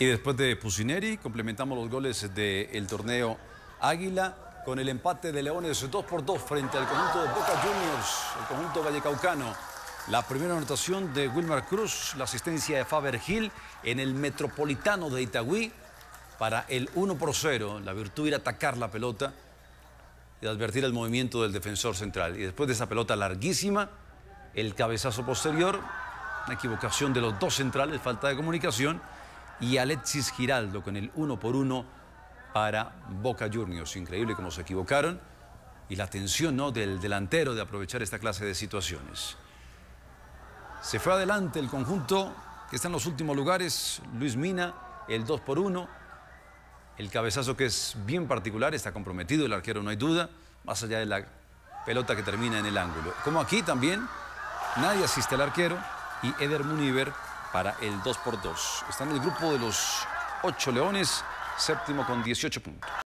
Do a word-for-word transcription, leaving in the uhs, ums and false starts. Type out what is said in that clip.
Y después de Pusineri, complementamos los goles del torneo Águila con el empate de Leones dos por dos frente al conjunto de Boca Juniors, el conjunto vallecaucano. La primera anotación de Wilmar Cruz, la asistencia de Faber Gil en el Metropolitano de Itagüí para el uno por cero. La virtud era atacar la pelota y advertir el movimiento del defensor central. Y después de esa pelota larguísima, el cabezazo posterior, una equivocación de los dos centrales, falta de comunicación, y Alexis Giraldo con el uno por uno para Boca Juniors. Increíble cómo se equivocaron y la tensión, ¿no?, del delantero de aprovechar esta clase de situaciones. Se fue adelante el conjunto que está en los últimos lugares, Luis Mina, el dos por uno. El cabezazo, que es bien particular, está comprometido el arquero, no hay duda, más allá de la pelota que termina en el ángulo. Como aquí también, nadie asiste al arquero y Eder Muniver para el dos por dos. Está en el grupo de los ocho Leones, séptimo con dieciocho puntos.